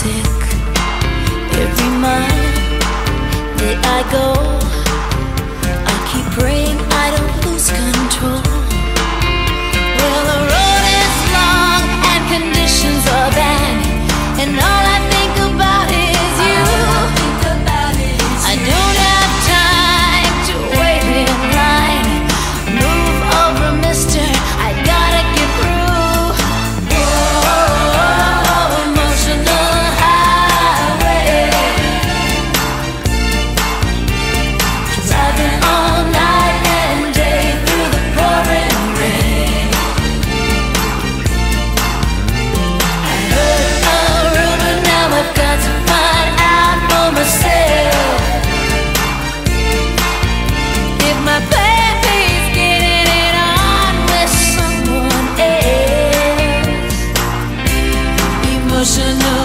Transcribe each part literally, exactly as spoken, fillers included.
sick. Every mile that I go, I keep praying I don't lose control. Well, the road is long and conditions are bad, and all I think about is you. I don't have time to wait in line. Move over, mister, I gotta get through. Oh, emotional highway, driving all night and day through the pouring rain. I heard a rumor, now I've got to find out for myself if my baby's getting it on with someone else. Emotional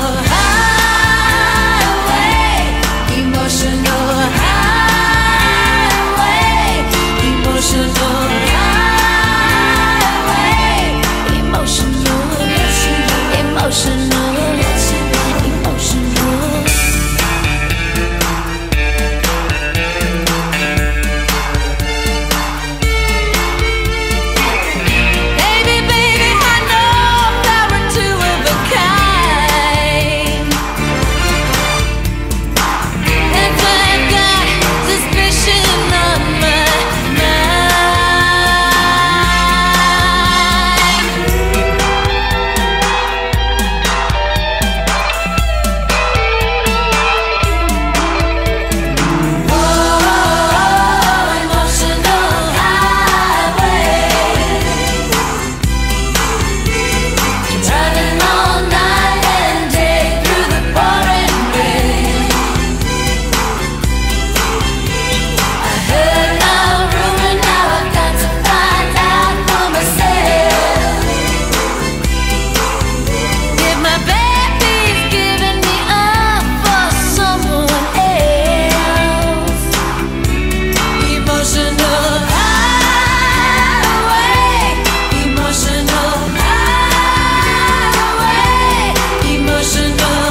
highway, emotional highway, emotional highway, emotional, emotional, emotional. Baby, baby, I know that we're two of a kind. That's why I've got suspicion on my mind. Oh, emotional highway, driving all night and day through the pouring rain. I heard a rumor, now I've got to find out for myself if my baby's giving me up for someone else. Emotional highway, emotional highway, emotional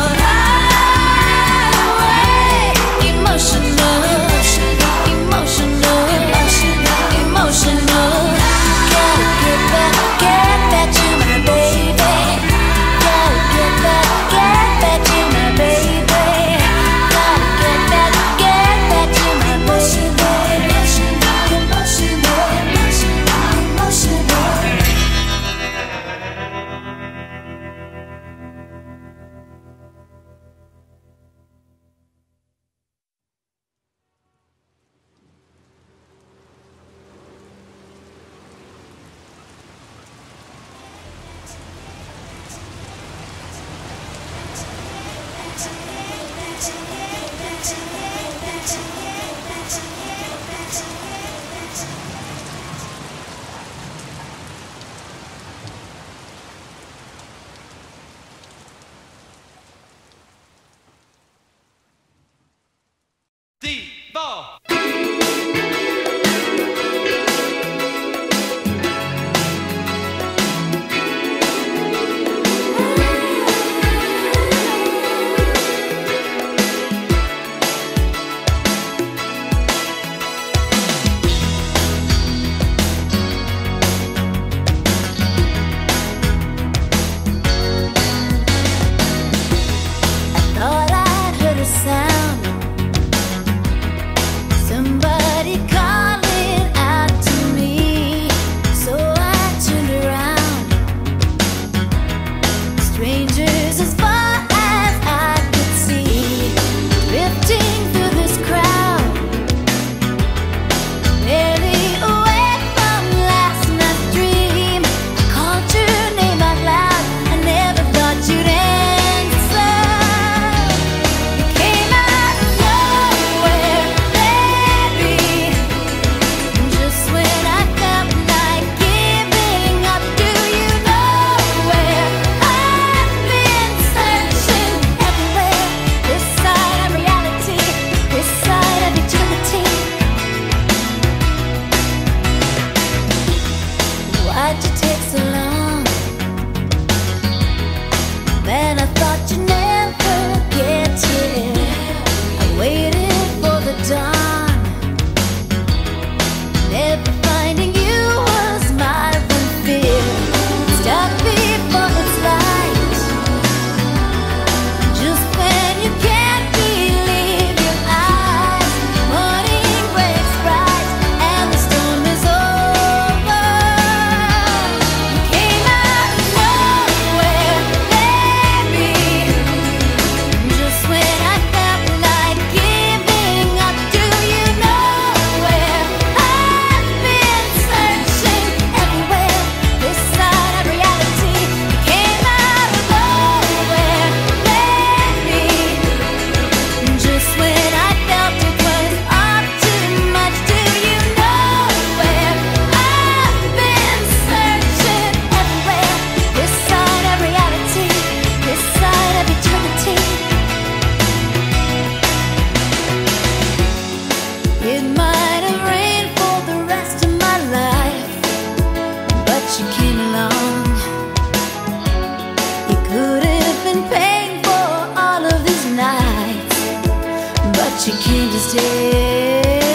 highway, emotional, emotional, emotional. Gotta get back, get back to my baby. Gotta get back, get back to my baby. Gotta get back, get back to my baby. Emotional, emotional, Devo. she came to stay.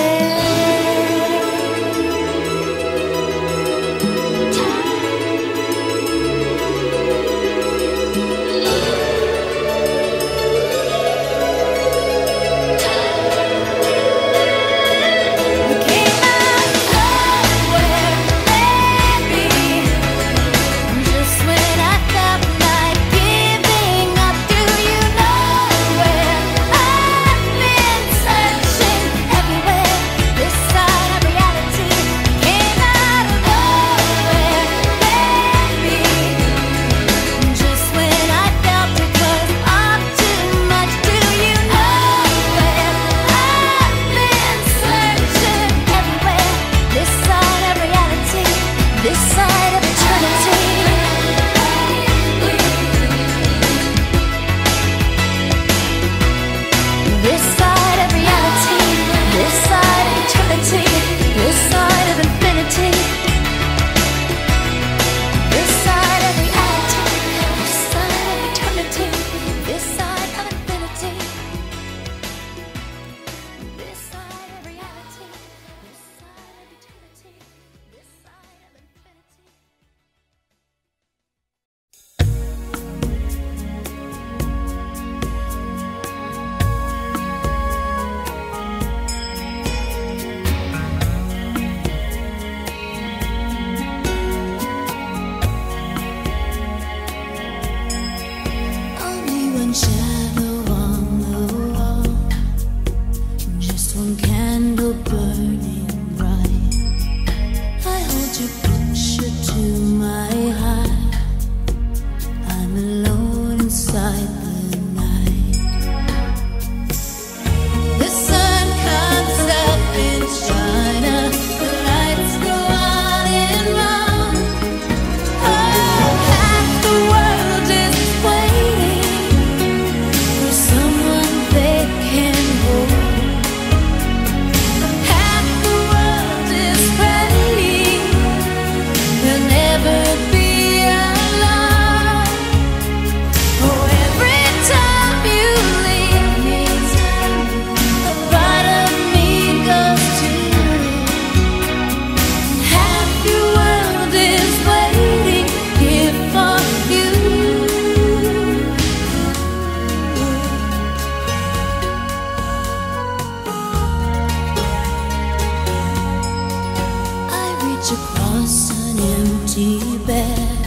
Across an empty bed,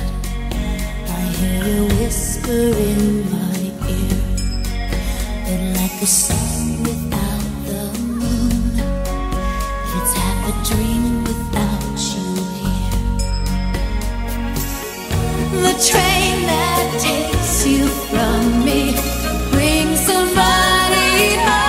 I hear you whisper in my ear, but like a sun without the moon, it's half a dream without you here. The train that takes you from me brings somebody home.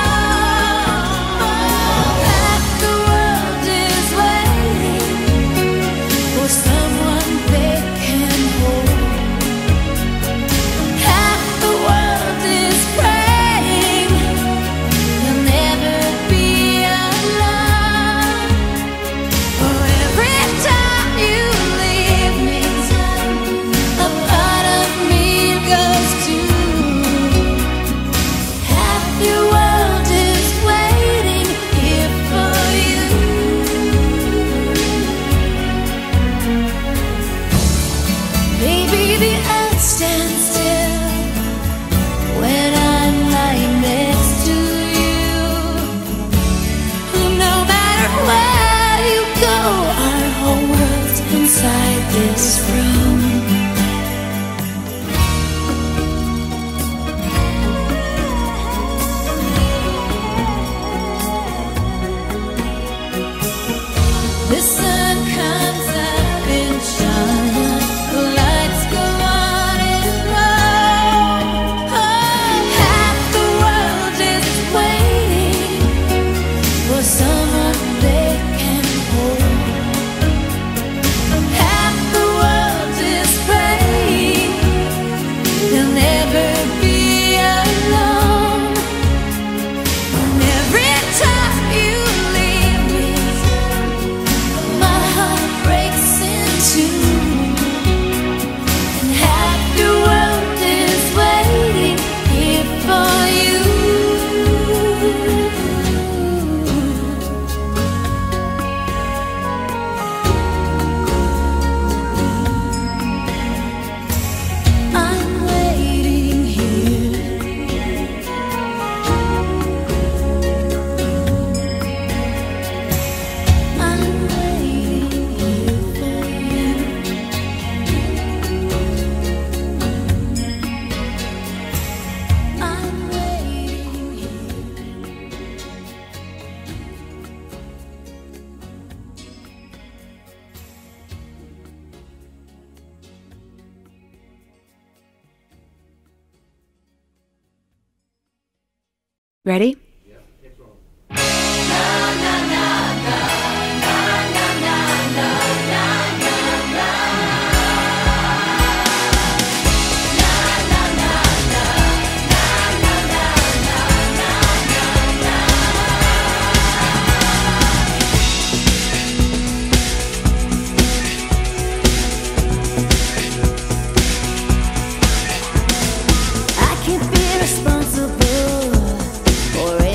Ready? I can't be responsible for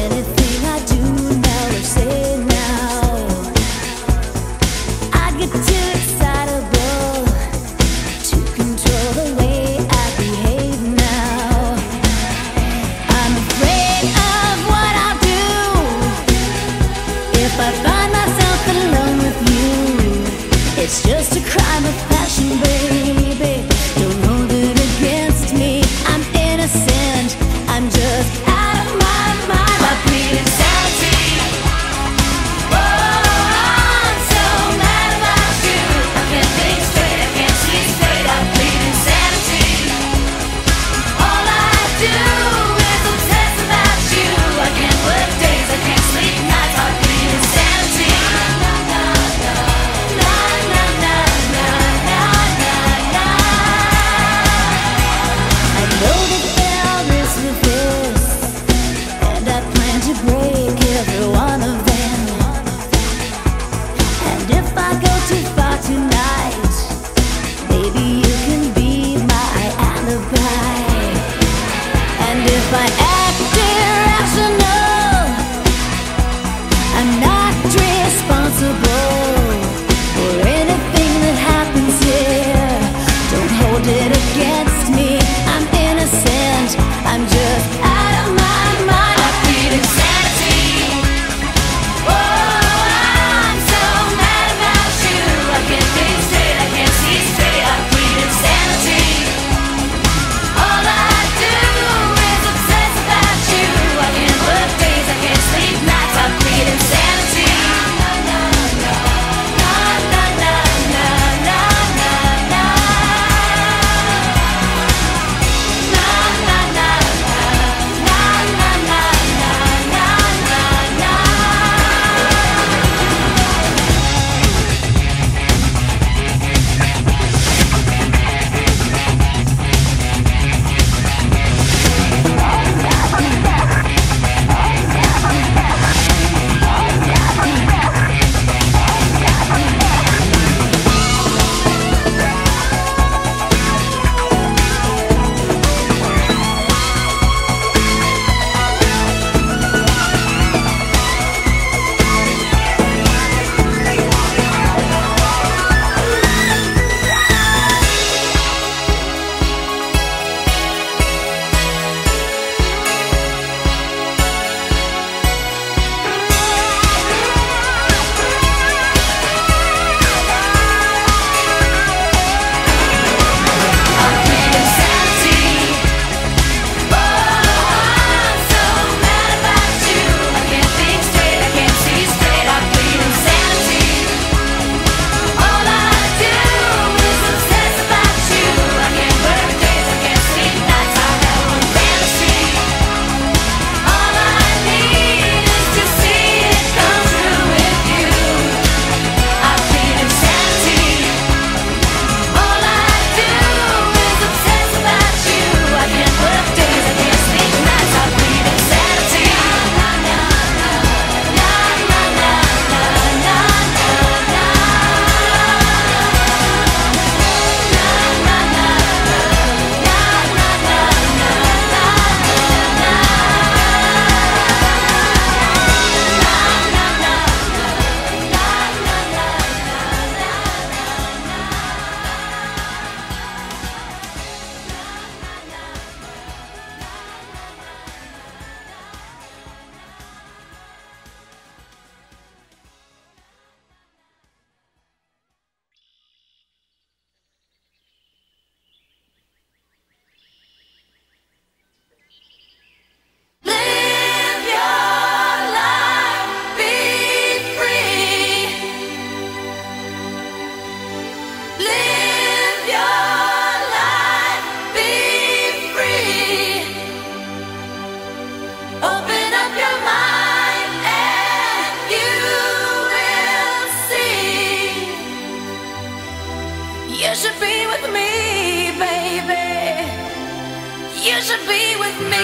be with me.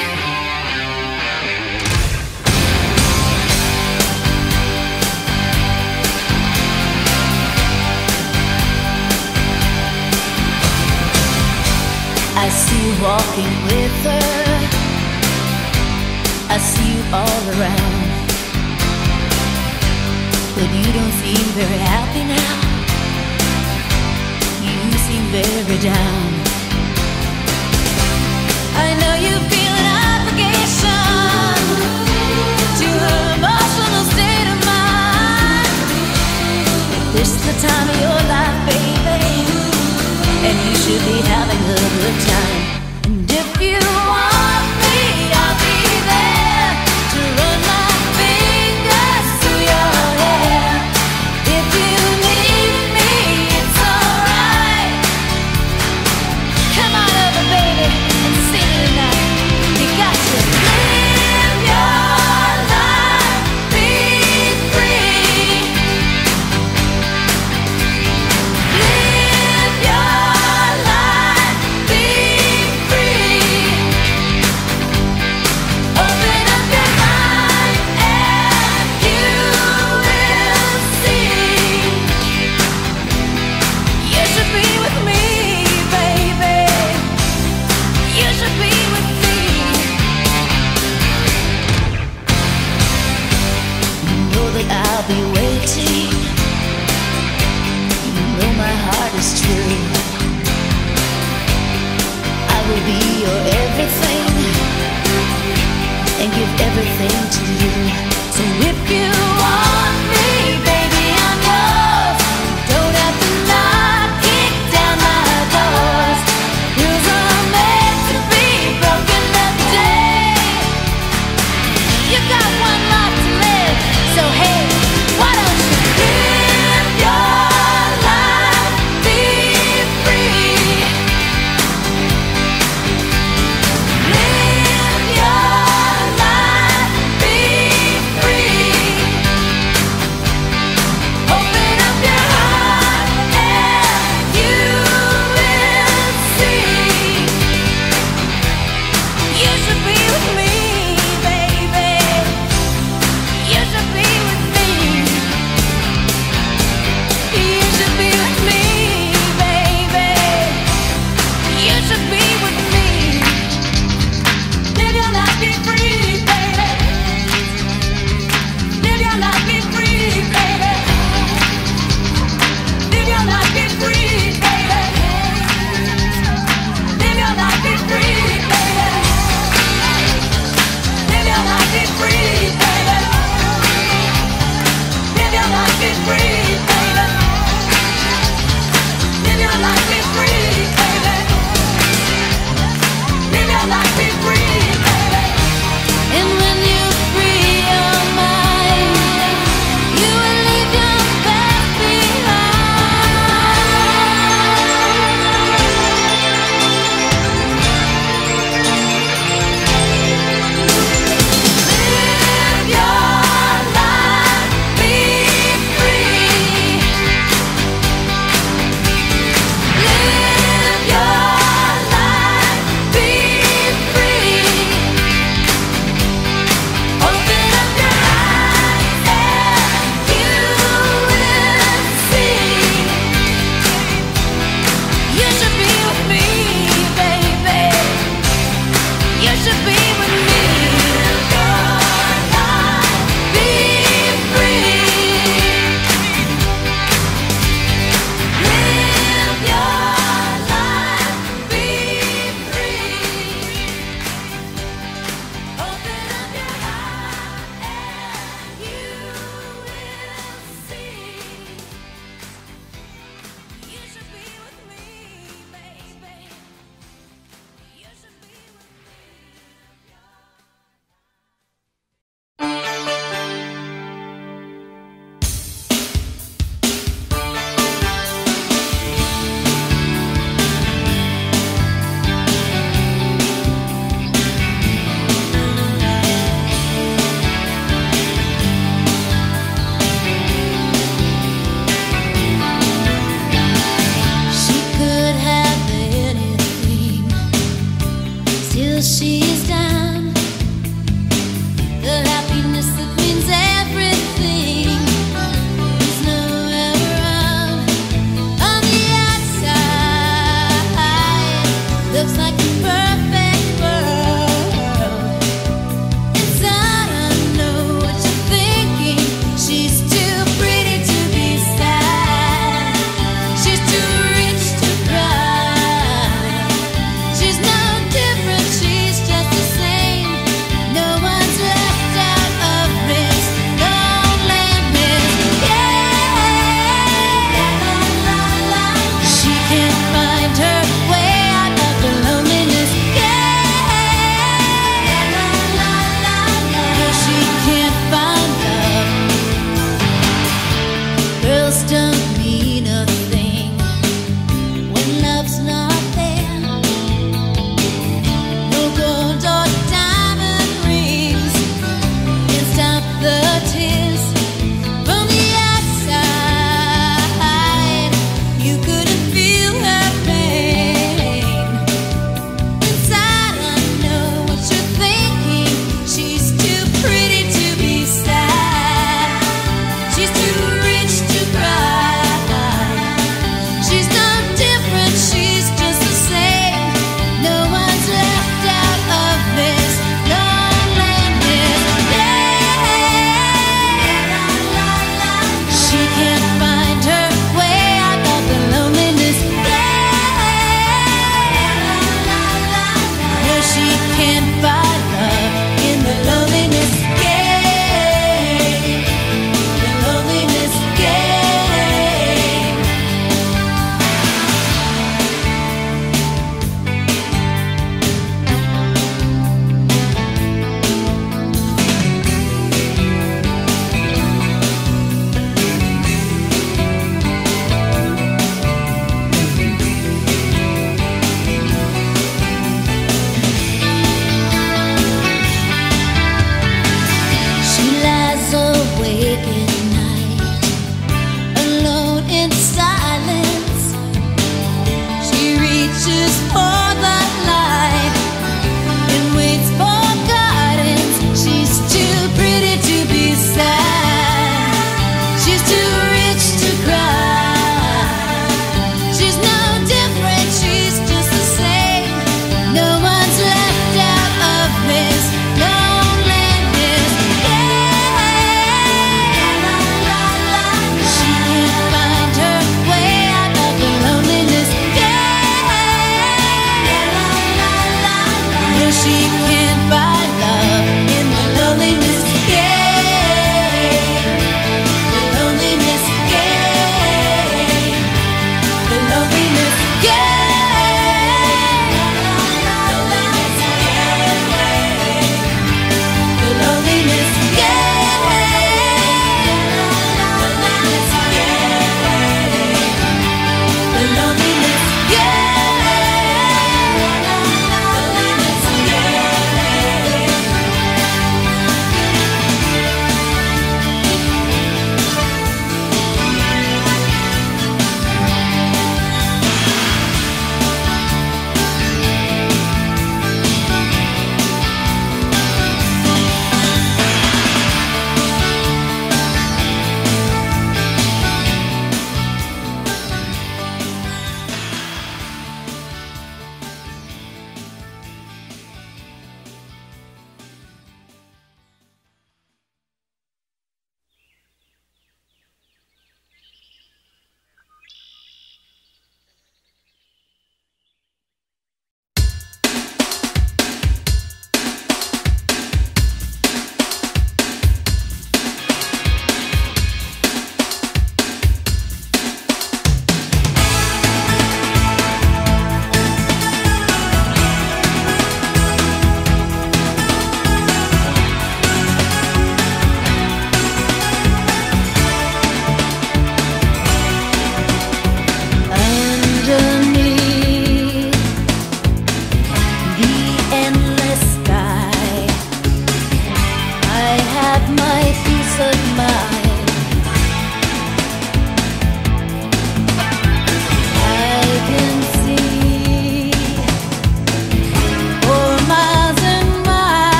I see you walking with her, I see you all around, but you don't seem very happy now. You seem very down. I know you feel an obligation to her emotional state of mind. This is the time of your life, baby, and you should be having a good time. And if you want me, I'll be there to run my fingers through your hair. If you need me, it's alright. Come on over, baby, and sing tonight.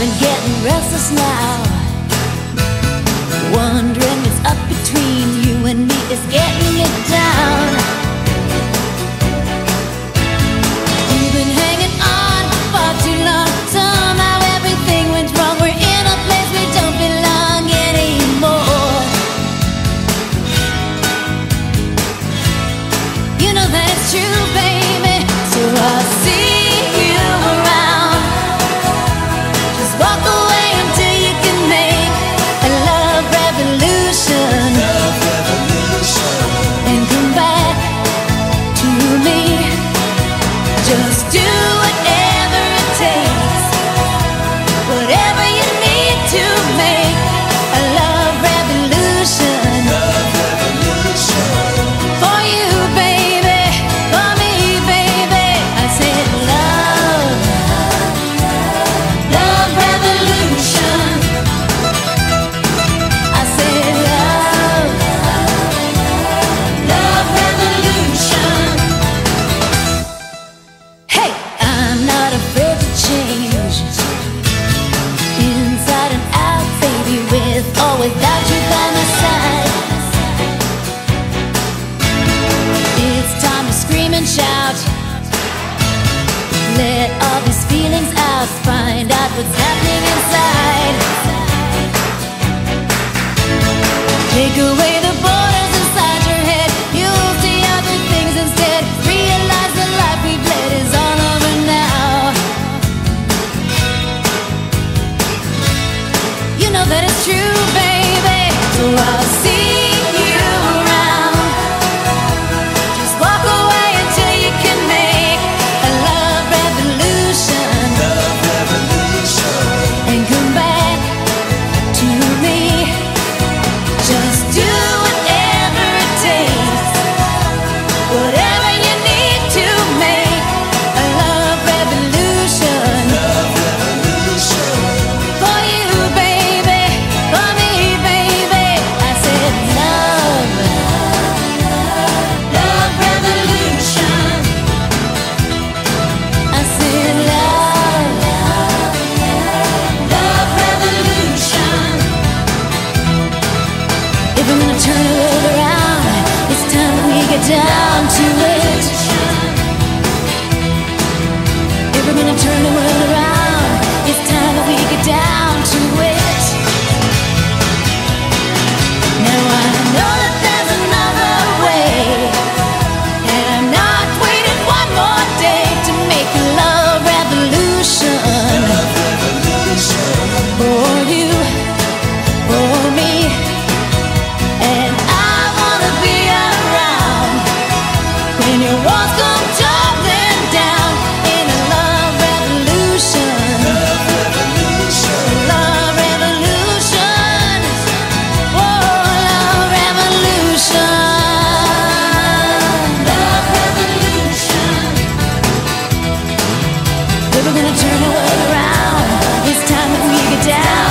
been getting restless now, wondering what's up between you and me is getting it down. You've been hanging on for far too long. Somehow everything went wrong. We're in a place we don't belong anymore. You know that it's true, baby. So I'll see you around. Just walk away until you can make a love revolution. Love revolution. And come back to me. Just do whatever it takes, whatever you need to make a love revolution. Love revolution. For you, baby, for me, baby. I said love, love revolution. I said love, love revolution. Hey, I'm not afraid to change, inside and out, baby, with or without you by my side. It's time to scream and shout, let all these feelings out, find out what's happening inside. Take away the borders inside your head, you'll see other things instead. Realize the life we've led is all over now. You know that it's true, baby. So I'll see you around. Just walk away until you can make a love revolution. Love revolution. And come back to me. Just do whatever it takes, whatever you need to make a love revolution. Love revolution. For you, baby, for me, baby. I said love, love revolution. I said love, love revolution. If I'm gonna turn the world around, it's time that we get down to it. If we're gonna turn the world around, it's time that we get down to it. Now I know that there's another way, and I'm not waiting one more day to make a love revolution. Love revolution. For you, for me. And I wanna be around when your walls come tumbling down in a love revolution. Love revolution. Love revolution. Oh, love revolution. Love revolution. If we're gonna turn the world around, it's time that we get down